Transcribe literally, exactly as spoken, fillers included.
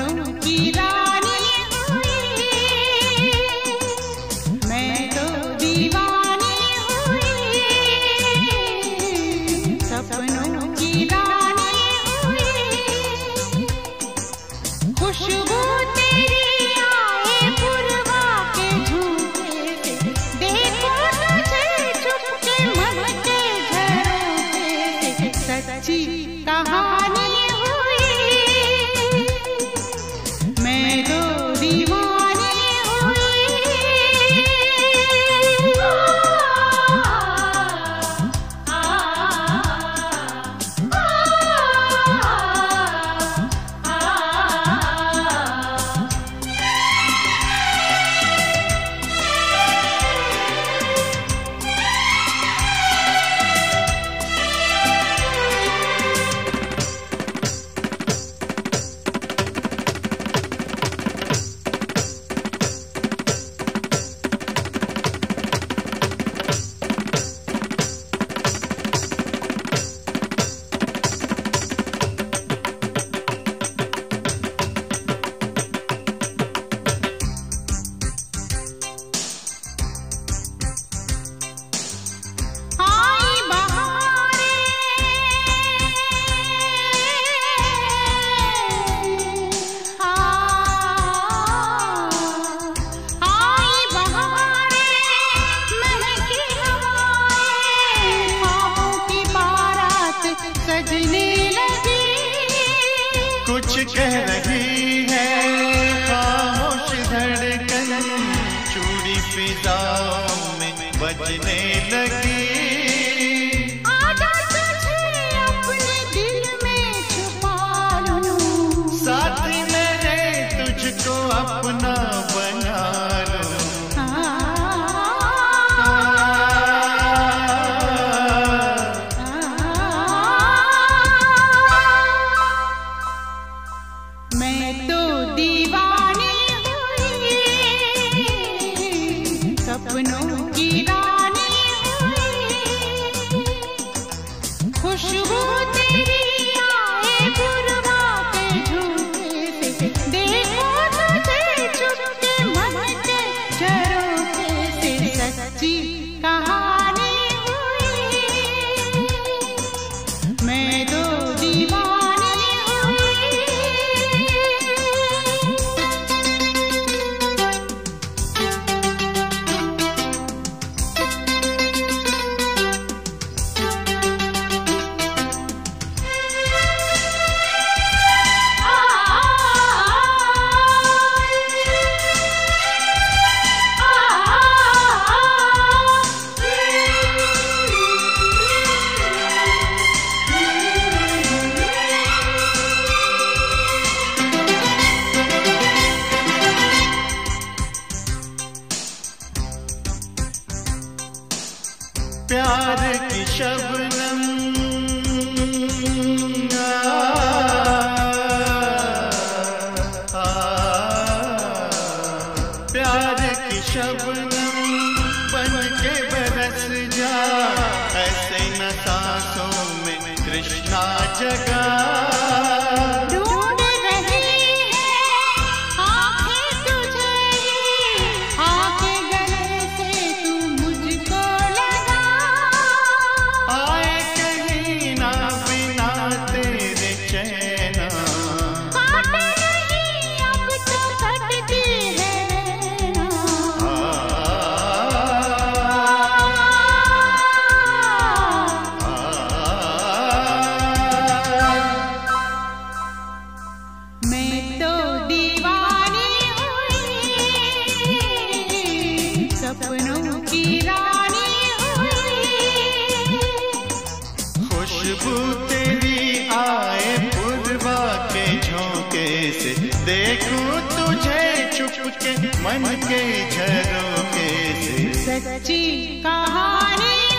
सपनों की रानी हुई, मैं तो दीवानी हुई, सपनों की रानी हुई। खुशबू तेरी आए पुरवा के झूठे से, देखो तुझे चुपके मन के झरोखे से, सच्ची कहानी हुई, मैं तो दीवानी हुई। आ, आ, आ, आ, सजने लगी, कुछ कह रही है खामोश धड़कन, चूड़ी फिजाओं में बजने लगी। आजा तुझे अपने दिल में छुपा लूं, साथी मेरे तुझको अपना बना लूं। मैं तो दीवानी हुई, सपनों की रानी हुई। खुशबू तेरी आए पुरवा के झूठे से, देखो तुझे चुपके मन के झरोखे से, सच्ची कहानी हुई, मैं तो दीवानी हुई। प्यार की शबनम आ, आ, प्यार की शबनम बन के बरस जा, ऐसे न सांसों में कृष्णा जगा। सपनों की रानी हुई, खुशबू तेरी आए पुरवा के झोंके से, देखूं तुझे चुपके मन के झरोखे से, सच्ची कहानी